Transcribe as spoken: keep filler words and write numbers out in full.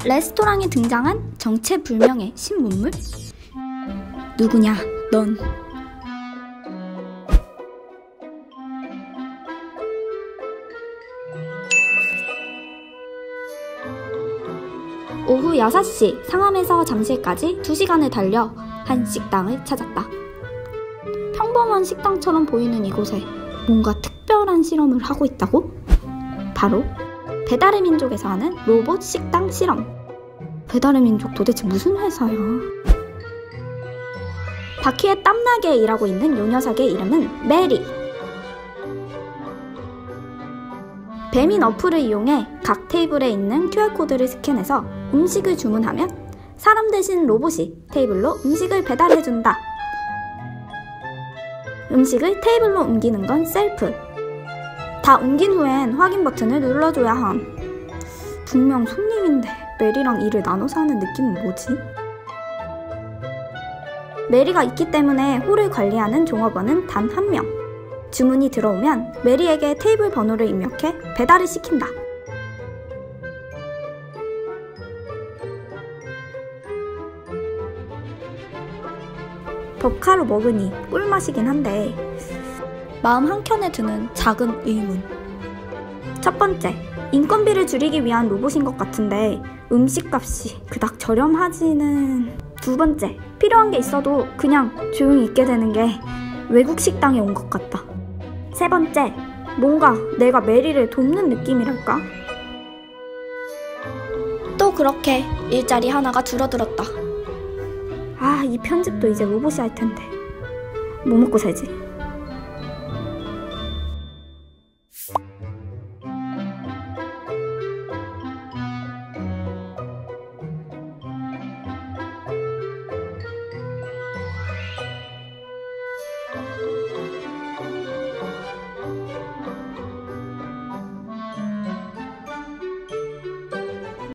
레스토랑에 등장한 정체불명의 신문물? 누구냐, 넌? 오후 여섯 시 상암에서 잠실까지 두 시간을 달려 한 식당을 찾았다. 평범한 식당처럼 보이는 이곳에 뭔가 특별한 실험을 하고 있다고? 바로 배달의 민족에서 하는 로봇 식당 실험. 배달의 민족 도대체 무슨 회사야? 바퀴에 땀나게 일하고 있는 요 녀석의 이름은 메리. 배민 어플을 이용해 각 테이블에 있는 큐알코드를 스캔해서 음식을 주문하면 사람 대신 로봇이 테이블로 음식을 배달해준다. 음식을 테이블로 옮기는 건 셀프. 다 옮긴 후엔 확인 버튼을 눌러줘야 함. 분명 손님인데 메리랑 일을 나눠서 하는 느낌은 뭐지? 메리가 있기 때문에 홀을 관리하는 종업원은 단 한 명. 주문이 들어오면 메리에게 테이블 번호를 입력해 배달을 시킨다. 법카로 먹으니 꿀맛이긴 한데 마음 한켠에 드는 작은 의문. 첫 번째, 인건비를 줄이기 위한 로봇인 것 같은데 음식값이 그닥 저렴하지는. 두 번째, 필요한 게 있어도 그냥 조용히 있게 되는 게 외국 식당에 온 것 같다. 세 번째, 뭔가 내가 메리를 돕는 느낌이랄까? 또 그렇게 일자리 하나가 줄어들었다. 아, 이 편집도 이제 로봇이 할 텐데 뭐 먹고 살지?